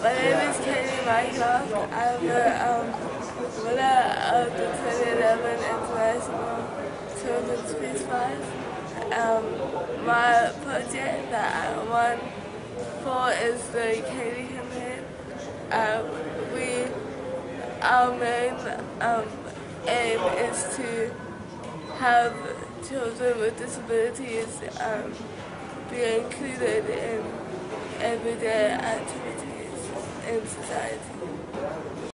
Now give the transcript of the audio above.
My name is Katie Mycroft. I'm the winner of the 2011 International Children's Peace Prize. My project that I won for is the Katie campaign. Our main aim is to have children with disabilities be included in everyday activities in society.